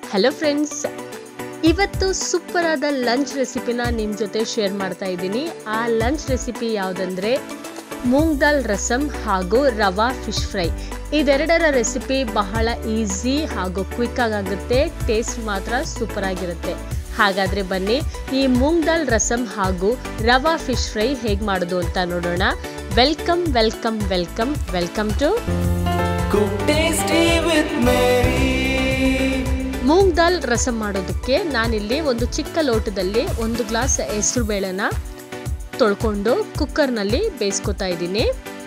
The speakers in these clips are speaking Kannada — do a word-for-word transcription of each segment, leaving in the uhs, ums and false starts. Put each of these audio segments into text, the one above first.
ಹಲೋ ಫ್ರೆಂಡ್ಸ್, ಇವತ್ತು ಸೂಪರ್ ಆದ ಲಂಚ್ ರೆಸಿಪಿನ ನಿಮ್ಮ ಜೊತೆ ಶೇರ್ ಮಾಡ್ತಾ ಇದ್ದೀನಿ. ಆ ಲಂಚ್ ರೆಸಿಪಿ ಯಾವುದಂದ್ರೆ ಮೂಂಗ್ ದಾಲ್ ರಸಮ್ ಹಾಗೂ ರವಾ ಫಿಶ್ ಫ್ರೈ. ಇದೆರಡರ ರೆಸಿಪಿ ಬಹಳ ಈಸಿ ಹಾಗೂ ಕ್ವಿಕ್ ಆಗುತ್ತೆ. ಟೇಸ್ಟ್ ಮಾತ್ರ ಸೂಪರ್ ಆಗಿರುತ್ತೆ. ಹಾಗಾದರೆ ಬನ್ನಿ ಈ ಮೂಂಗ್ ದಾಲ್ ರಸಮ್ ಹಾಗೂ ರವಾ ಫಿಶ್ ಫ್ರೈ ಹೇಗೆ ಮಾಡೋದು ಅಂತ ನೋಡೋಣ. Welcome welcome welcome welcome to Cook Tasty with Mary. Moong dal rasam ಮಾಡೋದಕ್ಕೆ ನಾನಿಲ್ಲಿ ಒಂದು ಚಿಕ್ಕ ಲೋಟದಲ್ಲಿ ಒಂದು ಗ್ಲಾಸ್ ಹೆಸರು ಬೇಳೆನ ತೊಳ್ಕೊಂಡು ಕುಕ್ಕರ್ನಲ್ಲಿ ಬೇಯಿಸ್ಕೊತಾ ಇದ್ದೀನಿ.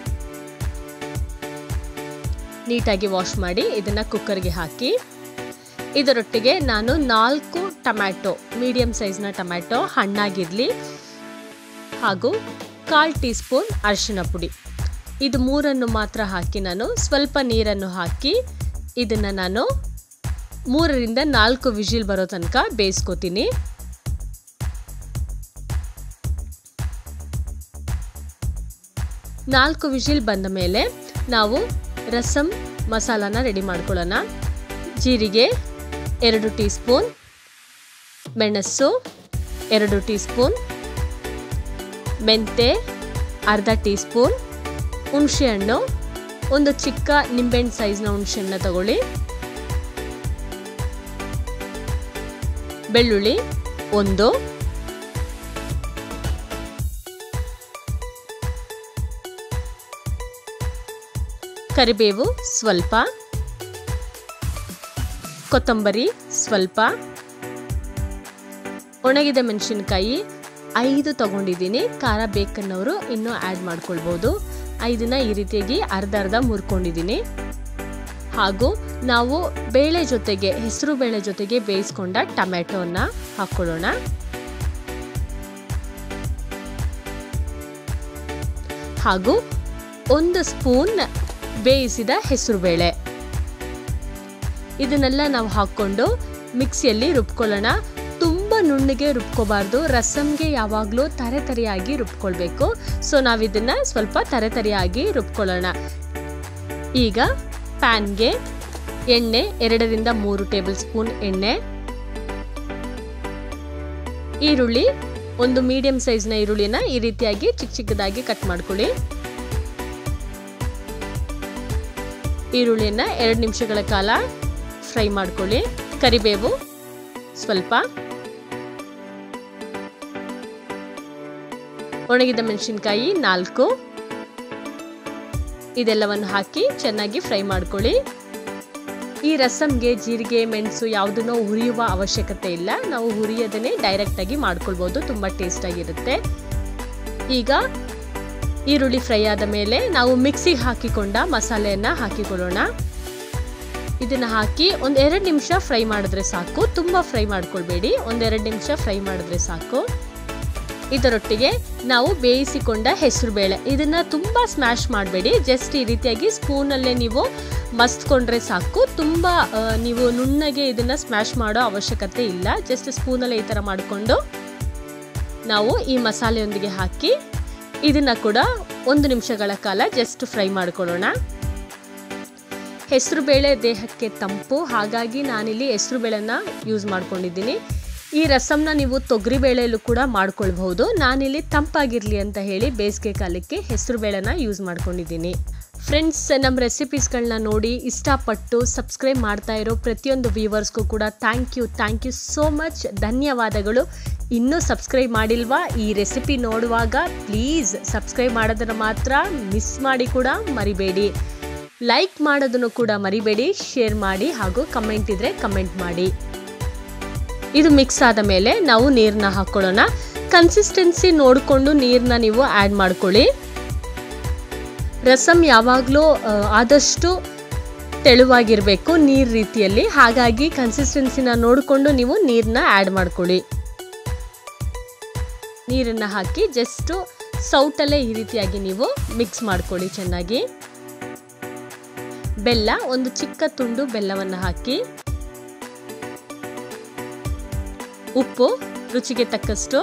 ನೀಟಾಗಿ ವಾಶ್ ಮಾಡಿ ಇದನ್ನು ಕುಕ್ಕರ್ಗೆ ಹಾಕಿ, ಇದರೊಟ್ಟಿಗೆ ನಾನು ನಾಲ್ಕು ಟೊಮ್ಯಾಟೊ, ಮೀಡಿಯಂ ಸೈಜ್ನ ಟೊಮ್ಯಾಟೊ ಹಣ್ಣಾಗಿರಲಿ, ಹಾಗೂ ಕಾಲು ಟೀ ಸ್ಪೂನ್ ಅರಿಶಿನ ಪುಡಿ, ಇದು ಮೂರನ್ನು ಮಾತ್ರ ಹಾಕಿ ನಾನು ಸ್ವಲ್ಪ ನೀರನ್ನು ಹಾಕಿ ಇದನ್ನು ನಾನು ಮೂರರಿಂದ ನಾಲ್ಕು ವಿಜಿಲ್ ಬರೋ ತನಕ ಬೇಯಿಸ್ಕೊತೀನಿ. ನಾಲ್ಕು ವಿಜಿಲ್ ಬಂದ ಮೇಲೆ ನಾವು ರಸಮ್ ಮಸಾಲಾನ ರೆಡಿ ಮಾಡ್ಕೊಳ್ಳೋಣ. ಜೀರಿಗೆ ಎರಡು ಟೀ ಸ್ಪೂನ್, ಮೆಣಸು ಎರಡು ಟೀ ಸ್ಪೂನ್, ಮೆಂತೆ ಅರ್ಧ ಟೀ ಸ್ಪೂನ್, ಹುಣಸೆಹಣ್ಣು ಒಂದು ಚಿಕ್ಕ ನಿಂಬೆಹಣ್ಣು ಸೈಜ್ನ ಹುಣಸೆಹಣ್ಣು ತಗೊಳ್ಳಿ, ಬೆಳ್ಳುಳ್ಳಿ ಒಂದು, ಕರಿಬೇವು ಸ್ವಲ್ಪ, ಕೊತ್ತಂಬರಿ ಸ್ವಲ್ಪ, ಒಣಗಿದ ಮೆಣಸಿನಕಾಯಿ ಐದು ತಗೊಂಡಿದ್ದೀನಿ. ಖಾರ ಬೇಕನ್ನೋರು ಇನ್ನೂ ಆ್ಯಡ್ ಮಾಡ್ಕೊಳ್ಬೋದು. ಐದನ್ನ ಈ ರೀತಿಯಾಗಿ ಅರ್ಧ ಅರ್ಧ ಮುರ್ಕೊಂಡಿದ್ದೀನಿ. ಹಾಗೂ ನಾವು ಬೇಳೆ ಜೊತೆಗೆ, ಹೆಸರು ಬೇಳೆ ಜೊತೆಗೆ ಬೇಯಿಸ್ಕೊಂಡ ಟೊಮ್ಯಾಟೋನ ಹಾಕ್ಕೊಳ್ಳೋಣ. ಹಾಗೂ ಒಂದು ಸ್ಪೂನ್ ಬೇಯಿಸಿದ ಹೆಸರು ಬೇಳೆ, ಇದನ್ನೆಲ್ಲ ನಾವು ಹಾಕ್ಕೊಂಡು ಮಿಕ್ಸಿಯಲ್ಲಿ ರುಬ್ಕೊಳ್ಳೋಣ. ತುಂಬ ನುಣ್ಣಗೆ ರುಬ್ಕೋಬಾರ್ದು, ರಸಮ್ಗೆ ಯಾವಾಗಲೂ ತರೆ ತರೆಯಾಗಿ ರುಬ್ಕೊಳ್ಬೇಕು. ಸೊ ನಾವಿದನ್ನು ಸ್ವಲ್ಪ ತರೆ ತರೆಯಾಗಿ ರುಬ್ಕೊಳ್ಳೋಣ. ಈಗ ಪ್ಯಾನ್ಗೆ ಎಣ್ಣೆ ಎರಡರಿಂದ ಮೂರು ಟೇಬಲ್ ಸ್ಪೂನ್ ಎಣ್ಣೆ, ಈರುಳ್ಳಿ ಒಂದು ಮೀಡಿಯಂ ಸೈಜ್ನ ಈರುಳ್ಳಿನ ಈ ರೀತಿಯಾಗಿ ಚಿಕ್ಕ ಚಿಕ್ಕದಾಗಿ ಕಟ್ ಮಾಡ್ಕೊಳ್ಳಿ. ಈರುಳ್ಳಿಯನ್ನ ಎರಡು ನಿಮಿಷಗಳ ಕಾಲ ಫ್ರೈ ಮಾಡ್ಕೊಳ್ಳಿ. ಕರಿಬೇವು ಸ್ವಲ್ಪ, ಒಣಗಿದ ಮೆಣಸಿನಕಾಯಿ ನಾಲ್ಕು, ಇದೆಲ್ಲವನ್ನು ಹಾಕಿ ಚೆನ್ನಾಗಿ ಫ್ರೈ ಮಾಡ್ಕೊಳ್ಳಿ. ಈ ರಸಮ್ಗೆ ಜೀರಿಗೆ ಮೆಣಸು ಯಾವುದನ್ನೋ ಹುರಿಯುವ ಅವಶ್ಯಕತೆ ಇಲ್ಲ. ನಾವು ಹುರಿಯೋದನ್ನೇ ಡೈರೆಕ್ಟಾಗಿ ಮಾಡ್ಕೊಳ್ಬೋದು, ತುಂಬ ಟೇಸ್ಟಾಗಿರುತ್ತೆ. ಈಗ ಈರುಳ್ಳಿ ಫ್ರೈ ಆದ ಮೇಲೆ ನಾವು ಮಿಕ್ಸಿಗೆ ಹಾಕಿಕೊಂಡ ಮಸಾಲೆಯನ್ನು ಹಾಕಿಕೊಳ್ಳೋಣ. ಇದನ್ನು ಹಾಕಿ ಒಂದು ಎರಡು ನಿಮಿಷ ಫ್ರೈ ಮಾಡಿದ್ರೆ ಸಾಕು, ತುಂಬ ಫ್ರೈ ಮಾಡ್ಕೊಳ್ಬೇಡಿ, ಒಂದೆರಡು ನಿಮಿಷ ಫ್ರೈ ಮಾಡಿದ್ರೆ ಸಾಕು. ಇದರೊಟ್ಟಿಗೆ ನಾವು ಬೇಯಿಸಿಕೊಂಡ ಹೆಸರು ಬೇಳೆ, ಇದನ್ನು ತುಂಬ ಸ್ಮ್ಯಾಶ್ ಮಾಡಬೇಡಿ, ಜಸ್ಟ್ ಈ ರೀತಿಯಾಗಿ ಸ್ಪೂನಲ್ಲೇ ನೀವು ಮಸ್ತ್ಕೊಂಡ್ರೆ ಸಾಕು. ತುಂಬ ನೀವು ನುಣ್ಣಗೆ ಇದನ್ನು ಸ್ಮ್ಯಾಶ್ ಮಾಡೋ ಅವಶ್ಯಕತೆ ಇಲ್ಲ. ಜಸ್ಟ್ ಸ್ಪೂನಲ್ಲೇ ಈ ಥರ ಮಾಡಿಕೊಂಡು ನಾವು ಈ ಮಸಾಲೆಯೊಂದಿಗೆ ಹಾಕಿ ಇದನ್ನು ಕೂಡ ಒಂದು ನಿಮಿಷಗಳ ಕಾಲ ಜಸ್ಟ್ ಫ್ರೈ ಮಾಡ್ಕೊಳ್ಳೋಣ. ಹೆಸರು ಬೇಳೆ ದೇಹಕ್ಕೆ ತಂಪು, ಹಾಗಾಗಿ ನಾನಿಲ್ಲಿ ಹೆಸರು ಬೇಳೆನ ಯೂಸ್ ಮಾಡ್ಕೊಂಡಿದ್ದೀನಿ. ಈ ರಸಮ್ನ ನೀವು ತೊಗರಿ ಬೇಳೆಯಲ್ಲೂ ಕೂಡ ಮಾಡ್ಕೊಳ್ಬಹುದು. ನಾನಿಲ್ಲಿ ತಂಪಾಗಿರಲಿ ಅಂತ ಹೇಳಿ ಬೇಸಿಗೆ ಕಾಲಕ್ಕೆ ಹೆಸರು ಬೇಳೆನ ಯೂಸ್ ಮಾಡ್ಕೊಂಡಿದ್ದೀನಿ. ಫ್ರೆಂಡ್ಸ್, ನಮ್ಮ ರೆಸಿಪೀಸ್ಗಳನ್ನ ನೋಡಿ ಇಷ್ಟಪಟ್ಟು ಸಬ್ಸ್ಕ್ರೈಬ್ ಮಾಡ್ತಾ ಇರೋ ಪ್ರತಿಯೊಂದು ವ್ಯೂವರ್ಸ್ಗೂ ಕೂಡ thank you thank you so much, ಧನ್ಯವಾದಗಳು. ಇನ್ನೂ ಸಬ್ಸ್ಕ್ರೈಬ್ ಮಾಡಿಲ್ವಾ? ಈ ರೆಸಿಪಿ ನೋಡುವಾಗ ಪ್ಲೀಸ್ ಸಬ್ಸ್ಕ್ರೈಬ್ ಮಾಡೋದನ್ನು ಮಾತ್ರ ಮಿಸ್ ಮಾಡಿ ಕೂಡ ಮರಿಬೇಡಿ. ಲೈಕ್ ಮಾಡೋದನ್ನು ಕೂಡ ಮರಿಬೇಡಿ, ಶೇರ್ ಮಾಡಿ ಹಾಗೂ ಕಮೆಂಟ್ ಇದ್ದರೆ ಕಮೆಂಟ್ ಮಾಡಿ. ಇದು ಮಿಕ್ಸ್ ಆದ ಮೇಲೆ ನಾವು ನೀರನ್ನ ಹಾಕ್ಕೊಳ್ಳೋಣ. ಕನ್ಸಿಸ್ಟೆನ್ಸಿ ನೋಡಿಕೊಂಡು ನೀರನ್ನ ನೀವು ಆ್ಯಡ್ ಮಾಡ್ಕೊಳ್ಳಿ. ರಸಮ್ ಯಾವಾಗಲೂ ಆದಷ್ಟು ತೆಳುವಾಗಿರಬೇಕು ನೀರು ರೀತಿಯಲ್ಲಿ, ಹಾಗಾಗಿ ಕನ್ಸಿಸ್ಟೆನ್ಸಿನ ನೋಡಿಕೊಂಡು ನೀವು ನೀರನ್ನ ಆ್ಯಡ್ ಮಾಡ್ಕೊಳ್ಳಿ. ನೀರನ್ನು ಹಾಕಿ ಜಸ್ಟು ಸೌಟಲ್ಲೇ ಈ ರೀತಿಯಾಗಿ ನೀವು ಮಿಕ್ಸ್ ಮಾಡ್ಕೊಳ್ಳಿ ಚೆನ್ನಾಗಿ. ಬೆಲ್ಲ, ಒಂದು ಚಿಕ್ಕ ತುಂಡು ಬೆಲ್ಲವನ್ನು ಹಾಕಿ, ಉಪ್ಪು ರುಚಿಗೆ ತಕ್ಕಷ್ಟು,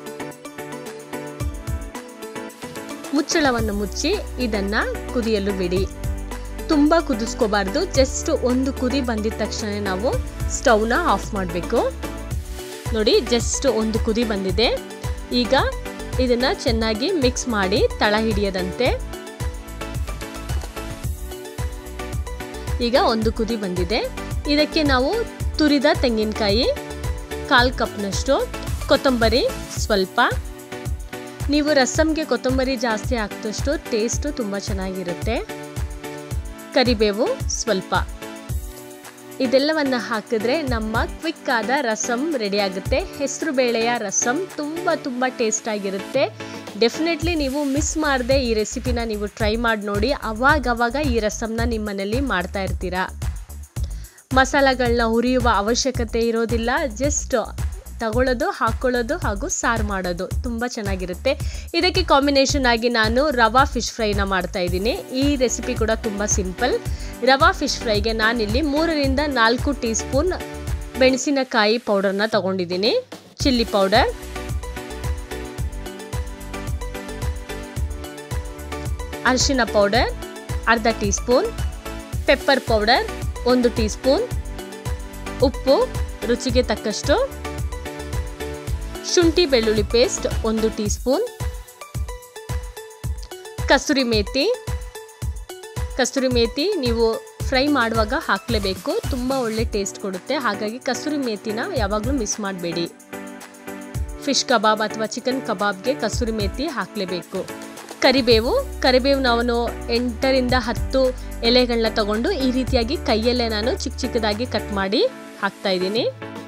ಮುಚ್ಚಳವನ್ನು ಮುಚ್ಚಿ ಇದನ್ನ ಕುದಿಯಲು ಬಿಡಿ. ತುಂಬ ಕುದಿಸ್ಕೋಬಾರ್ದು, ಜಸ್ಟ್ ಒಂದು ಕುದಿ ಬಂದಿದ ತಕ್ಷಣ ನಾವು ಸ್ಟವ್ನ ಆಫ್ ಮಾಡಬೇಕು. ನೋಡಿ ಜಸ್ಟ್ ಒಂದು ಕುದಿ ಬಂದಿದೆ. ಈಗ ಇದನ್ನು ಚೆನ್ನಾಗಿ ಮಿಕ್ಸ್ ಮಾಡಿ ತಳ ಹಿಡಿಯದಂತೆ. ಈಗ ಒಂದು ಕುದಿ ಬಂದಿದೆ. ಇದಕ್ಕೆ ನಾವು ತುರಿದ ತೆಂಗಿನಕಾಯಿ ಕಾಲು ಕಪ್ನಷ್ಟು, ಕೊತ್ತಂಬರಿ ಸ್ವಲ್ಪ. ನೀವು ರಸಮ್ಗೆ ಕೊತ್ತಂಬರಿ ಜಾಸ್ತಿ ಹಾಕಿದಷ್ಟು ಟೇಸ್ಟು ತುಂಬ ಚೆನ್ನಾಗಿರುತ್ತೆ. ಕರಿಬೇವು ಸ್ವಲ್ಪ. ಇದೆಲ್ಲವನ್ನು ಹಾಕಿದ್ರೆ ನಮ್ಮ ಕ್ವಿಕ್ ಆದ ರಸಮ್ ರೆಡಿ ಆಗುತ್ತೆ. ಹೆಸರು ಬೇಳೆಯ ರಸಮ್ ತುಂಬ ತುಂಬ ಟೇಸ್ಟ್ ಆಗಿರುತ್ತೆ. ಡೆಫಿನೆಟ್ಲಿ ನೀವು ಮಿಸ್ ಮಾಡದೆ ಈ ರೆಸಿಪಿನ ನೀವು ಟ್ರೈ ಮಾಡಿ ನೋಡಿ. ಅವಾಗವಾಗ ಈ ರಸಮ್ನ ನಿಮ್ಮ ಮನೇಲಿ ಮಾಡ್ತಾ ಇರ್ತೀರಾ. ಮಸಾಲೆಗಳನ್ನ ಹುರಿಯುವ ಅವಶ್ಯಕತೆ ಇರೋದಿಲ್ಲ. ಜಸ್ಟ್ ತಗೊಳ್ಳೋದು, ಹಾಕ್ಕೊಳ್ಳೋದು ಹಾಗೂ ಸಾರು ಮಾಡೋದು ತುಂಬ ಚೆನ್ನಾಗಿರುತ್ತೆ. ಇದಕ್ಕೆ ಕಾಂಬಿನೇಷನ್ ಆಗಿ ನಾನು ರವಾ ಫಿಶ್ ಫ್ರೈನ ಮಾಡ್ತಾ ಇದ್ದೀನಿ. ಈ ರೆಸಿಪಿ ಕೂಡ ತುಂಬ ಸಿಂಪಲ್. ರವಾ ಫಿಶ್ ಫ್ರೈಗೆ ನಾನಿಲ್ಲಿ ಮೂರರಿಂದ ನಾಲ್ಕು ಟೀ ಸ್ಪೂನ್ ಮೆಣಸಿನಕಾಯಿ ಪೌಡರ್ನ ತಗೊಂಡಿದ್ದೀನಿ. ಚಿಲ್ಲಿ ಪೌಡರ್, ಅರಿಶಿನ ಪೌಡರ್ ಅರ್ಧ ಟೀ ಸ್ಪೂನ್, ಪೆಪ್ಪರ್ ಪೌಡರ್ ಒಂದು ಟೀ ಸ್ಪೂನ್, ಉಪ್ಪು ರುಚಿಗೆ ತಕ್ಕಷ್ಟು, ಶುಂಠಿ ಬೆಳ್ಳುಳ್ಳಿ ಪೇಸ್ಟ್ ಒಂದು ಟೀ ಸ್ಪೂನ್, ಕಸೂರಿ ಮೇಥಿ. ಕಸೂರಿ ಮೇಥಿ ನೀವು ಫ್ರೈ ಮಾಡುವಾಗ ಹಾಕಲೇಬೇಕು, ತುಂಬ ಒಳ್ಳೆ ಟೇಸ್ಟ್ ಕೊಡುತ್ತೆ. ಹಾಗಾಗಿ ಕಸೂರಿ ಮೇಥಿನ ಯಾವಾಗಲೂ ಮಿಸ್ ಮಾಡಬೇಡಿ. ಫಿಶ್ ಕಬಾಬ್ ಅಥವಾ ಚಿಕನ್ ಕಬಾಬ್ಗೆ ಕಸೂರಿ ಮೇಥಿ ಹಾಕಲೇಬೇಕು. ಕರಿಬೇವು ಕರಿಬೇವು ನಾನು ಎಂಟರಿಂದ ಹತ್ತು ಎಲೆಗಳನ್ನ ತಗೊಂಡು ಈ ರೀತಿಯಾಗಿ ಕೈಯಲ್ಲೇ ನಾನು ಚಿಕ್ಕ ಚಿಕ್ಕದಾಗಿ ಕಟ್ ಮಾಡಿ ಹಾಕ್ತಾ ಇದ್ದೀನಿ.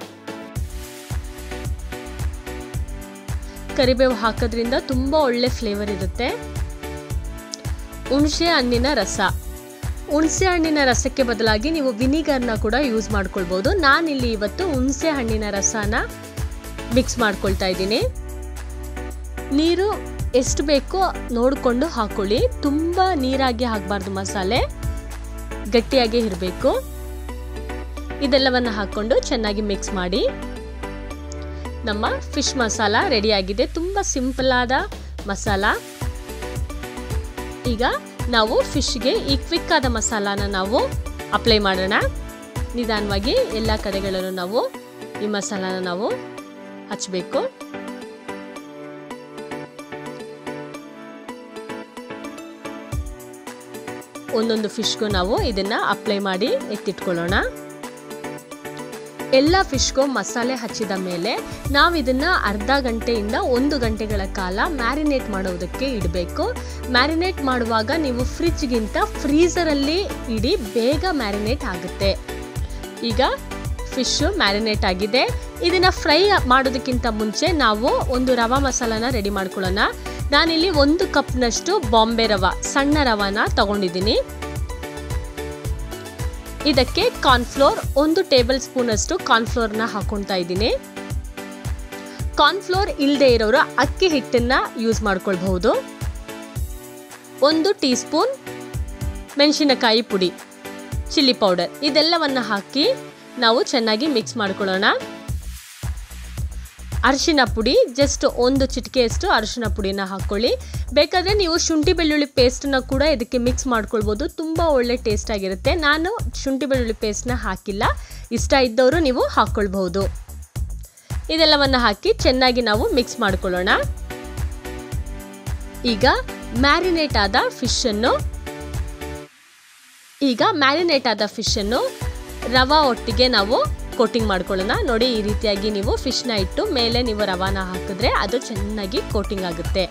ಕರಿಬೇವು ಹಾಕೋದ್ರಿಂದ ತುಂಬ ಒಳ್ಳೆ ಫ್ಲೇವರ್ ಇರುತ್ತೆ. ಹುಣಸೆ ಹಣ್ಣಿನ ರಸ. ಹುಣಸೆ ಹಣ್ಣಿನ ರಸಕ್ಕೆ ಬದಲಾಗಿ ನೀವು ವಿನಿಗರ್ನ ಕೂಡ ಯೂಸ್ ಮಾಡ್ಕೊಳ್ಬೋದು. ನಾನಿಲ್ಲಿ ಇವತ್ತು ಹುಣಸೆ ಹಣ್ಣಿನ ರಸನ ಮಿಕ್ಸ್ ಮಾಡ್ಕೊಳ್ತಾ ಇದ್ದೀನಿ. ನೀರು ಎಷ್ಟು ಬೇಕೋ ನೋಡಿಕೊಂಡು ಹಾಕೊಳ್ಳಿ. ತುಂಬ ನೀರಾಗಿ ಹಾಕಬಾರ್ದು, ಮಸಾಲೆ ಗಟ್ಟಿಯಾಗಿ ಇರಬೇಕು. ಇದೆಲ್ಲವನ್ನು ಹಾಕ್ಕೊಂಡು ಚೆನ್ನಾಗಿ ಮಿಕ್ಸ್ ಮಾಡಿ. ನಮ್ಮ ಫಿಶ್ ಮಸಾಲ ರೆಡಿಯಾಗಿದೆ. ತುಂಬ ಸಿಂಪಲ್ ಆದ ಮಸಾಲ. ಈಗ ನಾವು ಫಿಶ್ಗೆ ಈ ಕ್ವಿಕ್ ಆದ ಮಸಾಲಾನ ನಾವು ಅಪ್ಲೈ ಮಾಡೋಣ. ನಿಧಾನವಾಗಿ ಎಲ್ಲ ಕಡೆಗಳಲ್ಲೂ ನಾವು ಈ ಮಸಾಲಾನ ನಾವು ಹಚ್ಚಬೇಕು. ಒಂದೊಂದು ಫಿಶ್ಗೂ ನಾವು ಇದನ್ನ ಅಪ್ಲೈ ಮಾಡಿ ಎತ್ತಿಟ್ಕೊಳ್ಳೋಣ. ಎಲ್ಲ ಫಿಶ್ಗೂ ಮಸಾಲೆ ಹಚ್ಚಿದ ಮೇಲೆ ನಾವು ಇದನ್ನ ಅರ್ಧ ಗಂಟೆಯಿಂದ ಒಂದು ಗಂಟೆಗಳ ಕಾಲ ಮ್ಯಾರಿನೇಟ್ ಮಾಡೋದಕ್ಕೆ ಇಡಬೇಕು. ಮ್ಯಾರಿನೇಟ್ ಮಾಡುವಾಗ ನೀವು ಫ್ರಿಜ್ಗಿಂತ ಫ್ರೀಸರಲ್ಲಿ ಇಡಿ, ಬೇಗ ಮ್ಯಾರಿನೇಟ್ ಆಗುತ್ತೆ. ಈಗ ಫಿಶು ಮ್ಯಾರಿನೇಟ್ ಆಗಿದೆ. ಇದನ್ನ ಫ್ರೈ ಮಾಡೋದಕ್ಕಿಂತ ಮುಂಚೆ ನಾವು ಒಂದು ರವಾ ಮಸಾಲಾನ ರೆಡಿ ಮಾಡ್ಕೊಳ್ಳೋಣ. ನಾನಿಲ್ಲಿ ಒಂದು ಕಪ್ನಷ್ಟು ಬಾಂಬೆ ರವಾ, ಸಣ್ಣ ರವಾನ ತಗೊಂಡಿದ್ದೀನಿ. ಇದಕ್ಕೆ ಕಾರ್ನ್ಫ್ಲೋರ್ ಒಂದು ಟೇಬಲ್ ಸ್ಪೂನ್ ಅಷ್ಟು ಕಾರ್ನ್ಫ್ಲೋರ್ನ ಹಾಕೊಳ್ತಾ ಇದ್ದೀನಿ. ಕಾರ್ನ್ಫ್ಲೋರ್ ಇಲ್ಲದೆ ಇರೋರು ಅಕ್ಕಿ ಹಿಟ್ಟನ್ನ ಯೂಸ್ ಮಾಡ್ಕೊಳ್ಬಹುದು. ಒಂದು ಟೀ ಸ್ಪೂನ್ ಮೆಣಸಿನಕಾಯಿ ಪುಡಿ, ಚಿಲ್ಲಿ ಪೌಡರ್, ಇದೆಲ್ಲವನ್ನ ಹಾಕಿ ನಾವು ಚೆನ್ನಾಗಿ ಮಿಕ್ಸ್ ಮಾಡ್ಕೊಳ್ಳೋಣ. ಅರಿಶಿನ ಪುಡಿ ಜಸ್ಟ್ ಒಂದು ಚಿಟಿಕೆಯಷ್ಟು ಅರಿಶಿನ ಪುಡಿನ ಹಾಕ್ಕೊಳ್ಳಿ. ಬೇಕಾದರೆ ನೀವು ಶುಂಠಿ ಬೆಳ್ಳುಳ್ಳಿ ಪೇಸ್ಟನ್ನ ಕೂಡ ಇದಕ್ಕೆ ಮಿಕ್ಸ್ ಮಾಡ್ಕೊಳ್ಬೋದು, ತುಂಬ ಒಳ್ಳೆ ಟೇಸ್ಟ್ ಆಗಿರುತ್ತೆ. ನಾನು ಶುಂಠಿ ಬೆಳ್ಳುಳ್ಳಿ ಪೇಸ್ಟ್ನ ಹಾಕಿಲ್ಲ, ಇಷ್ಟ ಇದ್ದವರು ನೀವು ಹಾಕ್ಕೊಳ್ಬಹುದು. ಇದೆಲ್ಲವನ್ನು ಹಾಕಿ ಚೆನ್ನಾಗಿ ನಾವು ಮಿಕ್ಸ್ ಮಾಡ್ಕೊಳ್ಳೋಣ. ಈಗ ಮ್ಯಾರಿನೇಟ್ ಆದ ಫಿಶನ್ನು ಈಗ ಮ್ಯಾರಿನೇಟ್ ಆದ ಫಿಶನ್ನು ರವಾ ಒಟ್ಟಿಗೆ ನಾವು ಕೋಟಿಂಗ್ ಮಾಡ್ಕೊಳ್ಳೋಣ. ನೋಡಿ, ಈ ರೀತಿಯಾಗಿ ನೀವು ಫಿಶ್ನ ಇಟ್ಟು ಮೇಲೆ ನೀವು ರವಾನ ಹಾಕಿದ್ರೆ ಅದು ಚೆನ್ನಾಗಿ ಕೋಟಿಂಗ್ ಆಗುತ್ತೆ.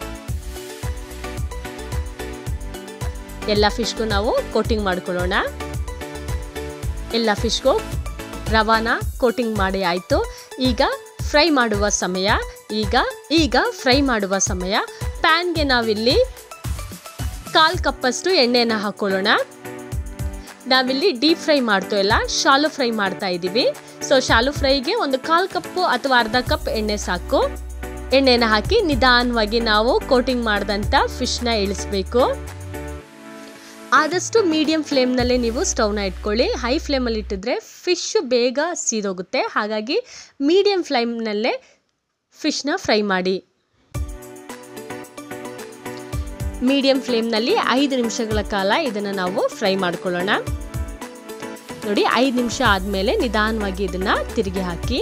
ಎಲ್ಲ ಫಿಶ್ಗೂ ನಾವು ಕೋಟಿಂಗ್ ಮಾಡ್ಕೊಳ್ಳೋಣ. ಎಲ್ಲ ಫಿಶ್ಗೂ ರವಾನ ಕೋಟಿಂಗ್ ಮಾಡಿ ಆಯಿತು. ಈಗ ಫ್ರೈ ಮಾಡುವ ಸಮಯ. ಈಗ ಈಗ ಫ್ರೈ ಮಾಡುವ ಸಮಯ. ಪ್ಯಾನ್ಗೆ ನಾವಿಲ್ಲಿ ಕಾಲು ಕಪ್ಪಷ್ಟು ಎಣ್ಣೆನ ಹಾಕೊಳ್ಳೋಣ. ನಾವಿಲ್ಲಿ ಡೀಪ್ ಫ್ರೈ ಮಾಡ್ತೋ ಇಲ್ಲ, ಶಾಲು ಫ್ರೈ ಮಾಡ್ತಾ ಇದ್ದೀವಿ. ಸೊ ಶಾಲು ಫ್ರೈಗೆ ಒಂದು ಕಾಲು ಕಪ್ಪು ಅಥವಾ ಅರ್ಧ ಕಪ್ ಎಣ್ಣೆ ಸಾಕು. ಎಣ್ಣೆನ ಹಾಕಿ ನಿಧಾನವಾಗಿ ನಾವು ಕೋಟಿಂಗ್ ಮಾಡಿದಂಥ ಫಿಶ್ನ ಇಳಿಸ್ಬೇಕು. ಆದಷ್ಟು ಮೀಡಿಯಂ ಫ್ಲೇಮ್ನಲ್ಲೇ ನೀವು ಸ್ಟವ್ನ ಇಟ್ಕೊಳ್ಳಿ. ಹೈ ಫ್ಲೇಮಲ್ಲಿ ಇಟ್ಟಿದ್ರೆ ಫಿಶ್ ಬೇಗ ಸೀದೋಗುತ್ತೆ. ಹಾಗಾಗಿ ಮೀಡಿಯಂ ಫ್ಲೇಮ್ನಲ್ಲೇ ಫಿಶ್ನ ಫ್ರೈ ಮಾಡಿ. ಮೀಡಿಯಂ ಫ್ಲೇಮ್ನಲ್ಲಿ ಐದು ನಿಮಿಷಗಳ ಕಾಲ ಇದನ್ನು ನಾವು ಫ್ರೈ ಮಾಡ್ಕೊಳ್ಳೋಣ. ನೋಡಿ ಐದು ನಿಮಿಷ ಆದಮೇಲೆ ನಿಧಾನವಾಗಿ ಇದನ್ನು ತಿರುಗಿ ಹಾಕಿ.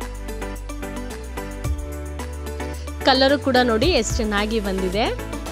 ಕಲರು ಕೂಡ ನೋಡಿ ಎಷ್ಟು ಚೆನ್ನಾಗಿ ಬಂದಿದೆ.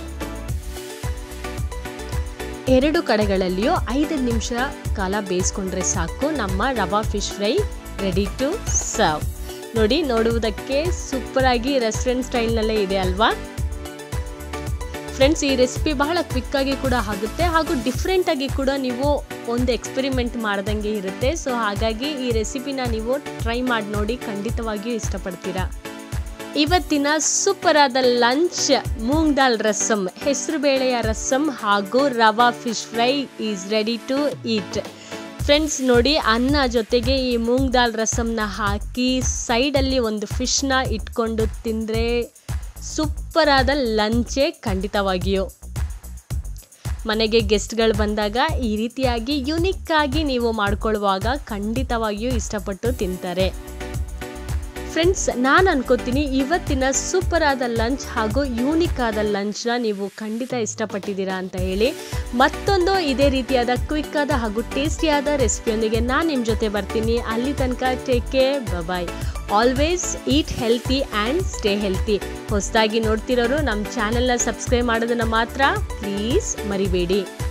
ಎರಡು ಕಡೆಗಳಲ್ಲಿಯೂ ಐದು ನಿಮಿಷ ಕಾಲ ಬೇಯಿಸ್ಕೊಂಡ್ರೆ ಸಾಕು. ನಮ್ಮ rava fish fry ready to serve. ನೋಡಿ, ನೋಡುವುದಕ್ಕೆ ಸೂಪರ್ ಆಗಿ ರೆಸ್ಟೋರೆಂಟ್ ಸ್ಟೈಲ್ನಲ್ಲೇ ಇದೆ ಅಲ್ವಾ ಫ್ರೆಂಡ್ಸ್. ಈ ರೆಸಿಪಿ ಬಹಳ ಕ್ವಿಕ್ ಆಗಿ ಕೂಡ ಆಗುತ್ತೆ ಹಾಗೂ ಡಿಫ್ರೆಂಟ್ ಆಗಿ ಕೂಡ ನೀವು ಒಂದು ಎಕ್ಸ್ಪೆರಿಮೆಂಟ್ ಮಾಡ್ದಂಗೆ ಇರುತ್ತೆ. ಸೊ ಹಾಗಾಗಿ ಈ ರೆಸಿಪಿನ ನೀವು ಟ್ರೈ ಮಾಡಿ ನೋಡಿ, ಖಂಡಿತವಾಗಿಯೂ ಇಷ್ಟಪಡ್ತೀರಾ. ಇವತ್ತಿನ ಸೂಪರ್ ಆದ ಲಂಚ್ ಮೂಂಗ್ ದಾಲ್ ರಸಮ್, ಹೆಸರು ಬೇಳೆಯ ರಸಮ್ ಹಾಗೂ rava fish fry is ready to eat. Friends ನೋಡಿ, ಅನ್ನ ಜೊತೆಗೆ ಈ ಮೂಂಗ್ ದಾಲ್ ರಸಮ್ನ ಹಾಕಿ ಸೈಡಲ್ಲಿ ಒಂದು ಫಿಶ್ನ ಇಟ್ಕೊಂಡು ತಿಂದರೆ ಸೂಪರ್ ಆದ ಲಂಚೇ ಖಂಡಿತವಾಗಿಯೂ. ಮನೆಗೆ ಗೆಸ್ಟ್ಗಳು ಬಂದಾಗ ಈ ರೀತಿಯಾಗಿ ಯುನಿಕ್ ಆಗಿ ನೀವು ಮಾಡ್ಕೊಳ್ಳುವಾಗ ಖಂಡಿತವಾಗಿಯೂ ಇಷ್ಟಪಟ್ಟು ತಿಂತಾರೆ. ಫ್ರೆಂಡ್ಸ್, ನಾನು ಅನ್ಕೋತೀನಿ ಇವತ್ತಿನ ಸೂಪರ್ ಆದ ಲಂಚ್ ಹಾಗೂ ಯೂನಿಕ್ ಆದ ಲಂಚ್ನ ನೀವು ಖಂಡಿತ ಇಷ್ಟಪಟ್ಟಿದ್ದೀರಾ ಅಂತ ಹೇಳಿ. ಮತ್ತೊಂದು ಇದೇ ರೀತಿಯಾದ ಕ್ವಿಕ್ ಆದ ಹಾಗೂ ಟೇಸ್ಟಿಯಾದ ರೆಸಿಪಿಯೊಂದಿಗೆ ನಾನು ನಿಮ್ಮ ಜೊತೆ ಬರ್ತೀನಿ. ಅಲ್ಲಿ ತನಕ take care, bye. Always eat healthy and stay healthy. ಹೊಸದಾಗಿ ನೋಡ್ತಿರೋರು ನಮ್ಮ ಚಾನೆಲ್ನ ಸಬ್ಸ್ಕ್ರೈಬ್ ಮಾಡೋದನ್ನು ಮಾತ್ರ ಪ್ಲೀಸ್ ಮರಿಬೇಡಿ.